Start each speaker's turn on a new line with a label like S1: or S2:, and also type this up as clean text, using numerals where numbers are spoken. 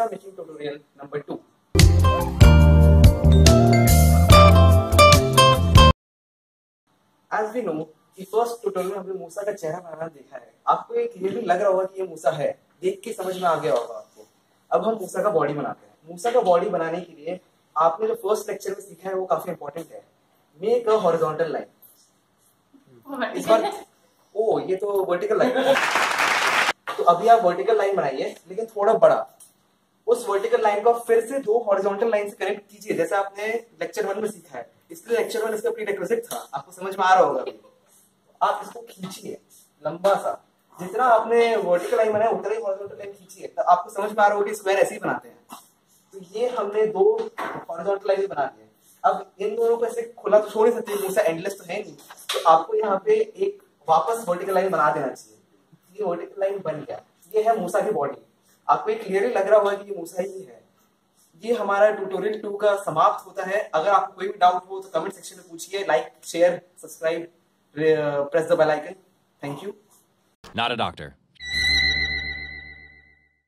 S1: Moosa making tutorial number 2. As we know, कि first tutorial में हमने मूसा का चेहरा बनाना देखा है। आपको ये क्लियरली लग रहा होगा कि ये मूसा है, देख के समझ में आ गया होगा आपको। अब हम मूसा का बॉडी बनाते हैं। मूसा का बॉडी बनाने के लिए आपने जो फर्स्ट लेक्चर में सीखा है वो काफी इंपॉर्टेंट है। Make a horizontal line. इस बार ये तो वर्टिकल लाइन है। तो अभी आप वर्टिकल लाइन बनाइए, लेकिन थोड़ा बड़ा। उस वर्टिकल लाइन को फिर से 2 हॉरिजॉन्टल लाइन से कनेक्ट कीजिए, जैसे आपने लेक्चर 1 में सीखा है। इसलिए लेक्चर 1 इसका प्रीरिक्विजिट था, आपको समझ में आ रहा होगा अभी। आप इसको खींचिए लंबा सा, जितना आपने वर्टिकल लाइन बनाया उतना ही हॉरिजॉन्टल लाइन खींचिए, तो आपको समझ में आ रहा होगा कि स्क्वायर ऐसे ही बनाते हैं। तो ये हमने 2 हॉरिजॉन्टल लाइन बना दिए। अब इन दोनों को ऐसे खुला तो छोड़ नहीं सकते, मूसा एंडलेस तो है नहीं। तो आपको यहाँ पे एक वापस वर्टिकल लाइन बना देना चाहिए। ये वर्टिकल लाइन बन गया। ये है मूसा की बॉडी। आपको ये क्लियरली लग रहा होगा कि ये मूसा ही है। ये हमारा ट्यूटोरियल 2 का समाप्त होता है। अगर आपको कोई भी डाउट हो तो कमेंट सेक्शन में पूछिए। Like, share, subscribe, press the bell icon. Thank you.
S2: Not a doctor.